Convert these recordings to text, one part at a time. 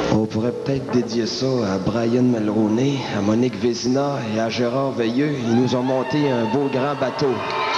On pourrait peut-être dédier ça à Brian Mulroney, à Monique Vézina et à Gérard Veilleux. Ils nous ont monté un beau grand bateau.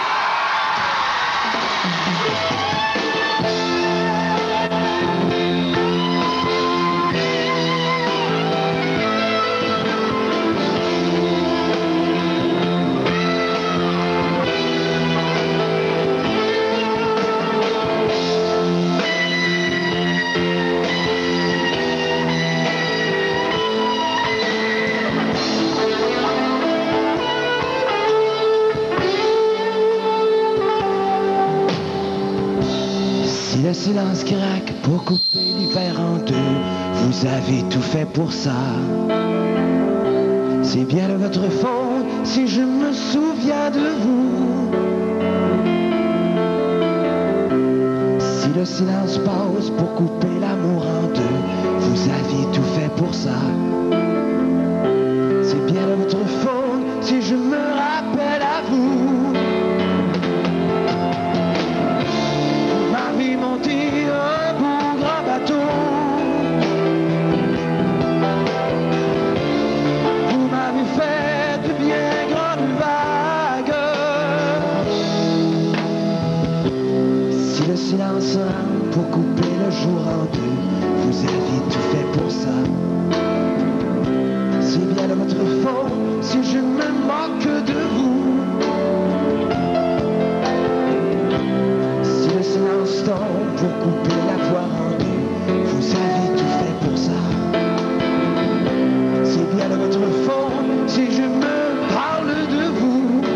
Si le silence craque pour couper l'hiver en deux, vous avez tout fait pour ça. C'est bien de votre faute si je me souviens de vous. Si le silence passe pour couper l'amour en deux, vous aviez tout fait pour ça. C'est bien de votre faute si je me rappelle à vous. Le silence rend pour couper le jour en deux, vous aviez tout fait pour ça. C'est bien de votre faute si je me moque de vous. Si le silence tombe pour couper la voix en deux, vous aviez tout fait pour ça. C'est bien de votre faute si je me parle de vous.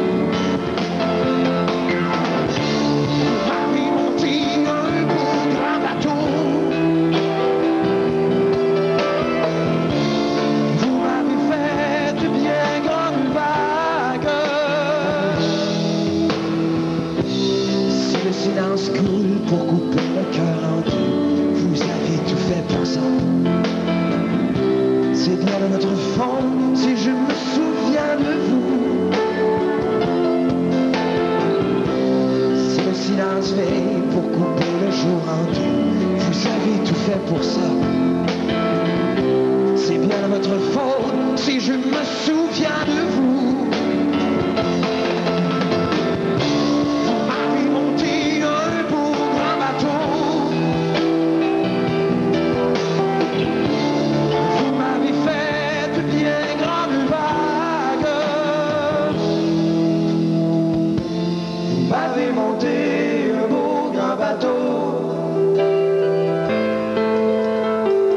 Le silence coule pour couper le cœur en deux, vous avez tout fait pour ça. C'est bien de votre faute si je me souviens de vous. Si le silence veille pour couper le jour en deux, vous avez tout fait pour ça. C'est bien de votre faute si je me souviens de vous. Monter un beau grand bateau.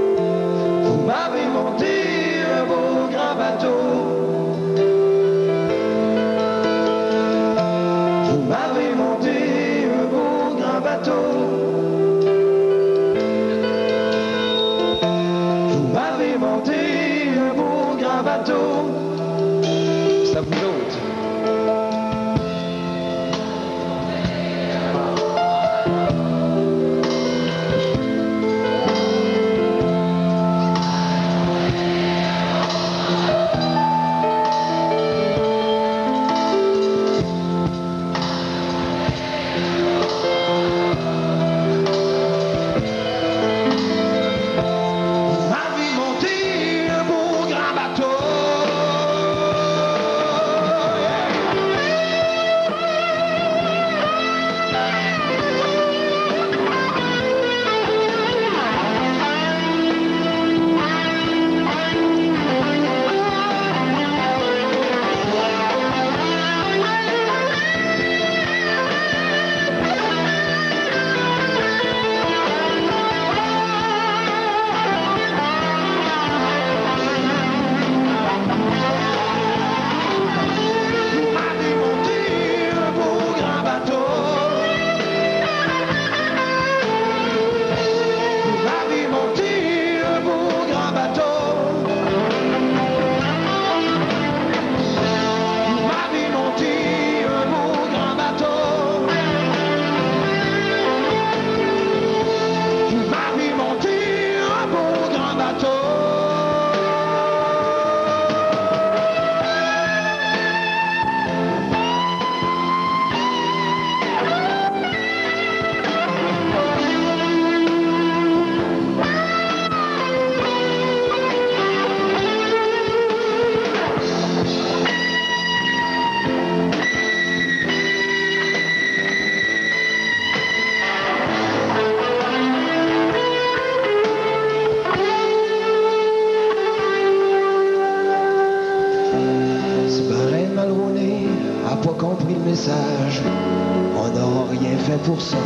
compris le message, on n'aura rien fait pour ça.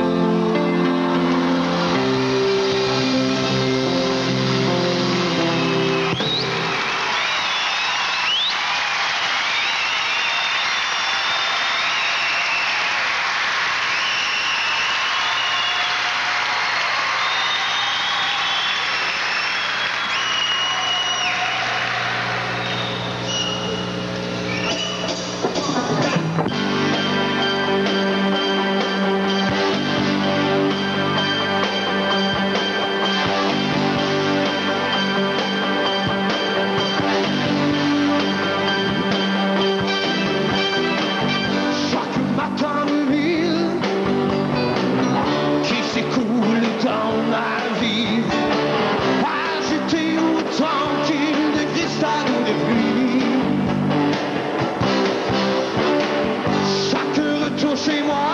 Chez moi,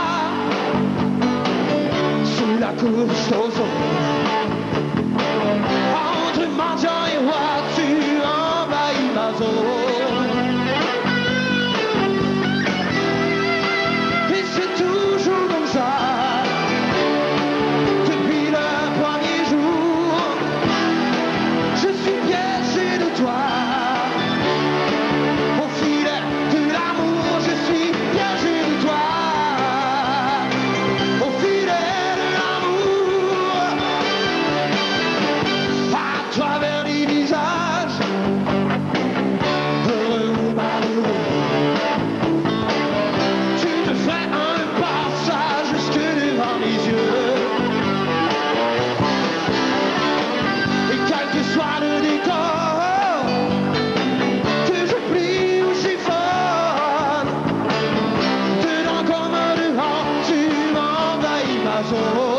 sous la course aux eaux, entre mendiants et rois, tu envahis ma zone. Et c'est toujours comme ça, depuis le premier jour, je suis piégé de toi. Au filet de l'amour, je suis piégé de toi. Travers les visages, heureux ou malheureux, tu te fais un passage jusque devant mes yeux. Et quel que soit le décor, que je plie ou chiffonne, dedans comme dehors, tu m'envahis ma zone.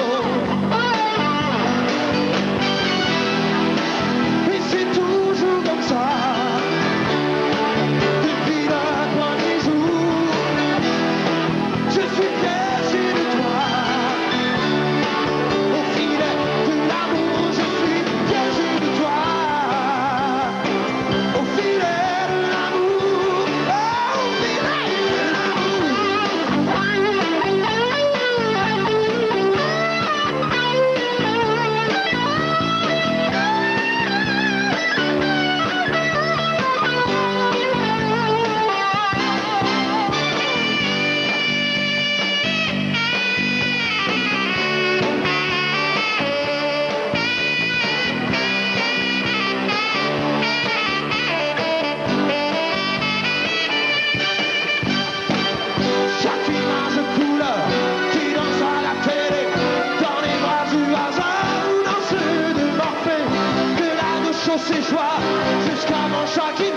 Ses choix jusqu'à mon choix.